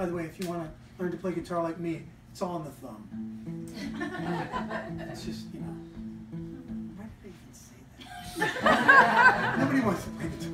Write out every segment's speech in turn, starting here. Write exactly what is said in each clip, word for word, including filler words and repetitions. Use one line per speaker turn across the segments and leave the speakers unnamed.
By the way, if you want to learn to play guitar like me, it's all on the thumb. It's just, you know. Why did I even say that? Nobody wants to play guitar.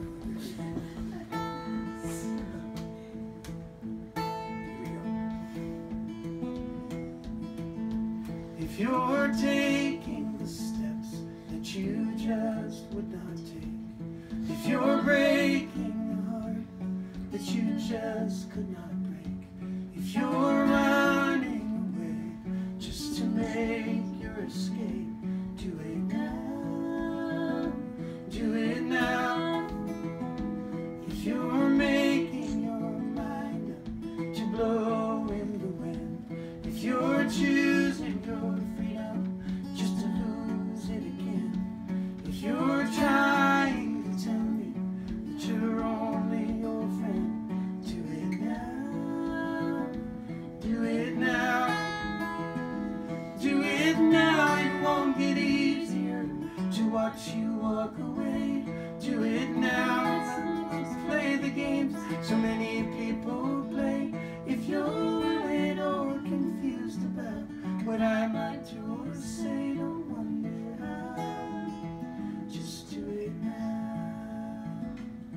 If you're taking the steps that you just would not take, if you're breaking the heart that you just could not break, if you're running away just to make your escape, do it now, do it now. If you're making your mind up to blow in the wind, if you're choosing your freedom just to lose it again, if you're trying to tell me that you're only your friend, do it now, do it now, do it now. It won't get easier to watch you walk away. Do it now, play the games so many people play. If you're worried or confused about what I might do or say, don't wonder how, just do it now.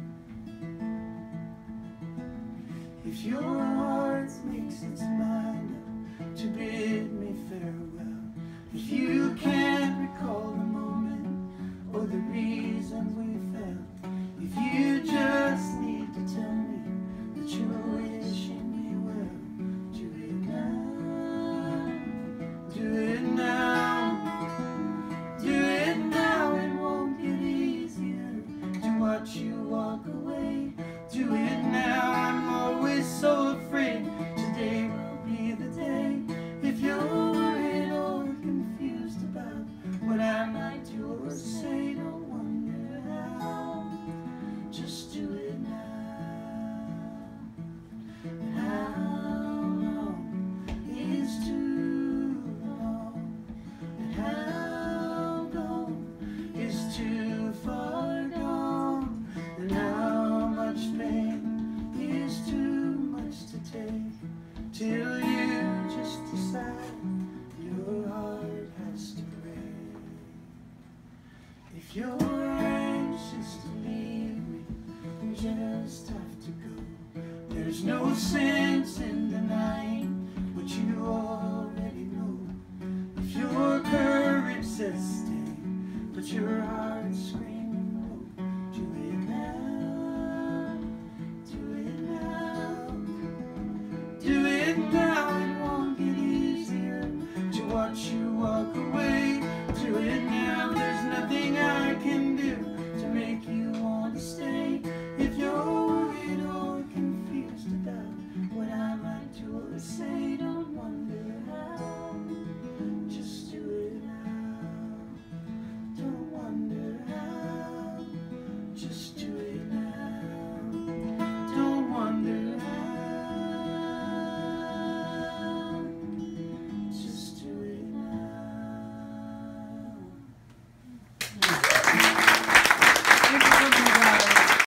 If your heart makes its mind up to bid me farewell, if you can't recall the moment or the reason we fell, if you just need to tell me that you're wishing me well, do it now, do it now, do it now. It won't get easier to watch you walk away. Do it now. I'm always so afraid today will be the day. If you're worried or confused about what I might do or say, don't wonder how, just do it now. How long is too long, and how gone is too far gone, and how much pain is too much to take, till you just decide your heart has to break. If you're anxious to leave me, you just have to go. There's no sense